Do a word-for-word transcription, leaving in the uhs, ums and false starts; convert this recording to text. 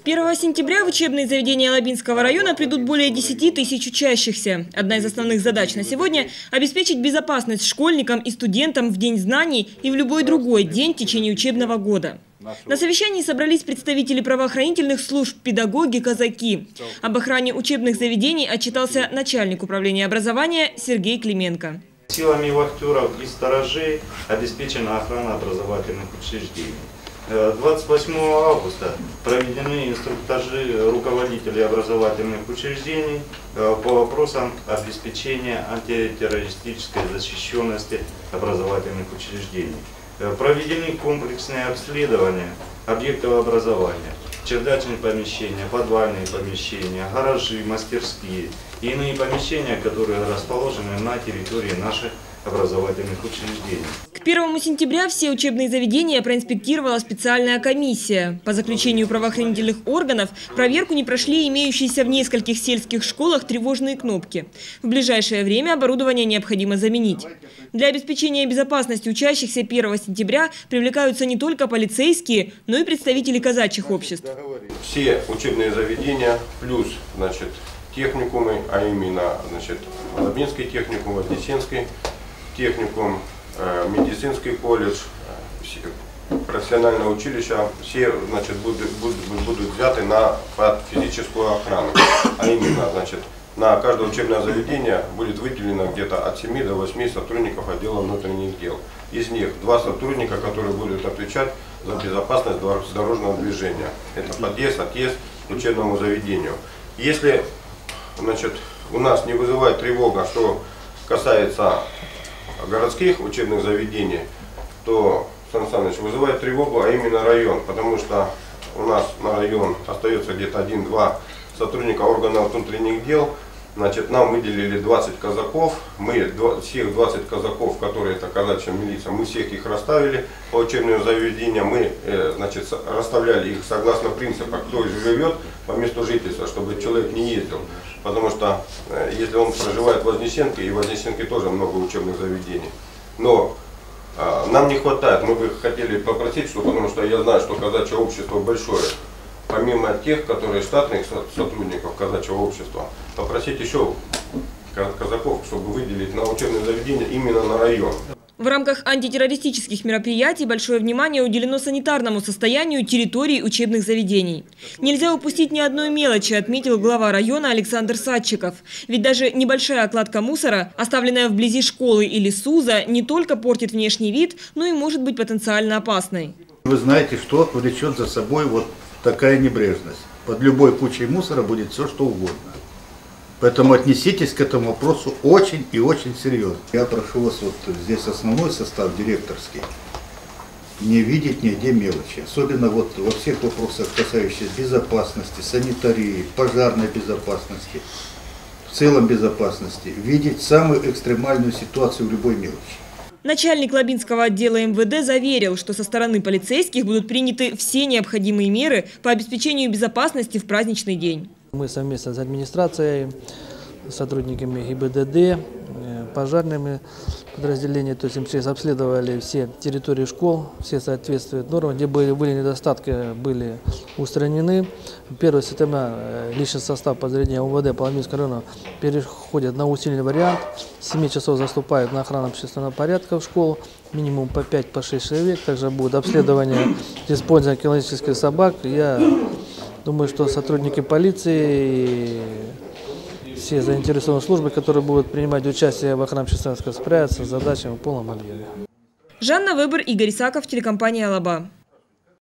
первого сентября в учебные заведения Лабинского района придут более десяти тысяч учащихся. Одна из основных задач на сегодня – обеспечить безопасность школьникам и студентам в День знаний и в любой другой день в течение учебного года. На совещании собрались представители правоохранительных служб, педагоги, казаки. Об охране учебных заведений отчитался начальник управления образования Сергей Клименко. Силами вахтеров и сторожей обеспечена охрана образовательных учреждений. двадцать восьмого августа проведены инструктажи руководителей образовательных учреждений по вопросам обеспечения антитеррористической защищенности образовательных учреждений. Проведены комплексные обследования объектов образования, чердачные помещения, подвальные помещения, гаражи, мастерские и иные помещения, которые расположены на территории наших образовательных учреждений. К первому сентября все учебные заведения проинспектировала специальная комиссия. По заключению правоохранительных органов, проверку не прошли имеющиеся в нескольких сельских школах тревожные кнопки. В ближайшее время оборудование необходимо заменить. Для обеспечения безопасности учащихся первого сентября привлекаются не только полицейские, но и представители казачьих обществ. Все учебные заведения плюс, значит, техникумы, а именно, значит, Лабинский техникум, Вознесенский техникум, медицинский колледж, профессиональное училище, все, значит, будут, будут, будут взяты на под физическую охрану. А именно, значит, на каждое учебное заведение будет выделено где-то от семи до восьми сотрудников отдела внутренних дел. Из них два сотрудника, которые будут отвечать за безопасность дорожного движения. Это подъезд, отъезд к учебному заведению. Если, значит, у нас не вызывает тревога, что касается городских учебных заведений, то, Сан Саныч, вызывает тревогу, а именно район, потому что у нас на район остается где-то один-два сотрудника органов внутренних дел. Значит, нам выделили двадцать казаков, мы всех двадцать казаков, которые это казачья милиция, мы всех их расставили по учебным заведениям, мы, значит, расставляли их согласно принципу, кто живет по месту жительства, чтобы человек не ездил. Потому что если он проживает в Вознесенке, и в Вознесенке тоже много учебных заведений. Но а, нам не хватает, мы бы хотели попросить, что, потому что я знаю, что казачье общество большое. Помимо тех, которые штатных сотрудников казачьего общества, попросить еще казаков, чтобы выделить на учебные заведения именно на район. В рамках антитеррористических мероприятий большое внимание уделено санитарному состоянию территорий учебных заведений. Нельзя упустить ни одной мелочи, отметил глава района Александр Садчиков. Ведь даже небольшая окладка мусора, оставленная вблизи школы или СУЗа, не только портит внешний вид, но и может быть потенциально опасной. Вы знаете, что влечет за собой вот такая небрежность. Под любой кучей мусора будет все, что угодно. Поэтому отнеситесь к этому вопросу очень и очень серьезно. Я прошу вас, вот здесь основной состав директорский, не видеть нигде мелочи. Особенно вот во всех вопросах, касающихся безопасности, санитарии, пожарной безопасности, в целом безопасности, видеть самую экстремальную ситуацию в любой мелочи. Начальник Лабинского отдела эм вэ дэ заверил, что со стороны полицейских будут приняты все необходимые меры по обеспечению безопасности в праздничный день. Мы совместно с администрацией, сотрудниками гэ и бэ дэ дэ, пожарными подразделениями, то есть МЧС обследовали все территории школ, все соответствуют нормам, где были, были недостатки, были устранены. первого сентября личный состав подразделения эм вэ дэ по Лабинскому району переходит на усиленный вариант. С семи часов заступают на охрану общественного порядка в школу, минимум по пять, по шесть человек. Также будет обследование использования кинологических собак. Я думаю, что сотрудники полиции и все заинтересованные службы, которые будут принимать участие в охране общественного порядка, справятся с задачами в полном объеме. Жанна Вебер, Игорь Исаков, телекомпания «Алаба».